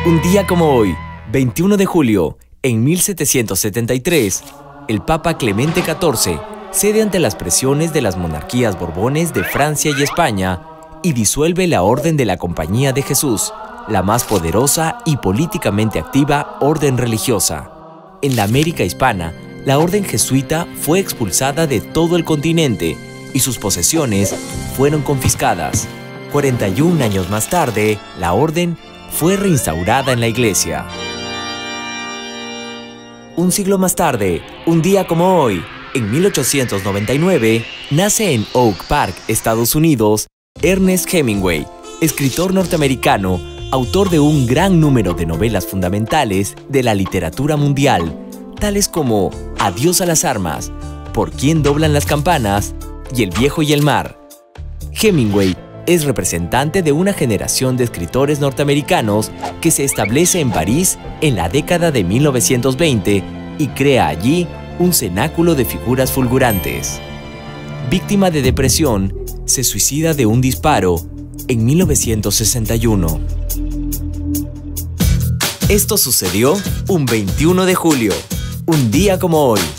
Un día como hoy, 21 de julio, en 1773, el Papa Clemente XIV cede ante las presiones de las monarquías borbones de Francia y España y disuelve la Orden de la Compañía de Jesús, la más poderosa y políticamente activa orden religiosa. En la América hispana, la orden jesuita fue expulsada de todo el continente y sus posesiones fueron confiscadas. 41 años más tarde, la orden fue reinstaurada en la Iglesia. Un siglo más tarde, un día como hoy, en 1899, nace en Oak Park, Estados Unidos, Ernest Hemingway, escritor norteamericano, autor de un gran número de novelas fundamentales de la literatura mundial, tales como Adiós a las armas, Por quién doblan las campanas y El viejo y el mar. Hemingway es representante de una generación de escritores norteamericanos que se establece en París en la década de 1920 y crea allí un cenáculo de figuras fulgurantes. Víctima de depresión, se suicida de un disparo en 1961. Esto sucedió un 21 de julio, un día como hoy.